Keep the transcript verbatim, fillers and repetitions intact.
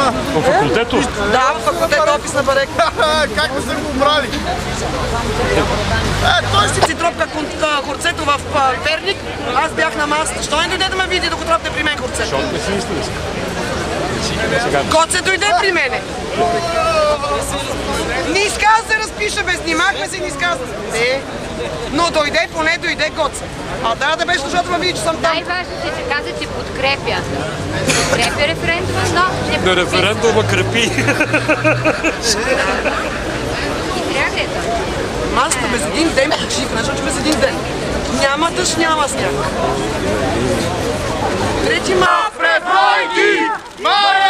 По факултето? Да, по факултето опис на барек. Как да са го брали? Е, той си си тропка хорцето в Перник, аз бях на масата. Що не дойде да ме види, докато тропне при мен хорцето? Защото не си истинска. Гоце дойде при мене. Не изказа се разпиша, бе, снимахме се и не изказа. Не, но дойде, поне дойде Гоце. А трябва да беше, защото ме види, че съм там. Най-важното е, че каза, че подкрепя. Подкрепя референдума, но не На референдума крепи. И трябва да е това. Масата без един ден почивна, защото без един ден. Няма дъжд, няма сняг. Трети март! Пребройки!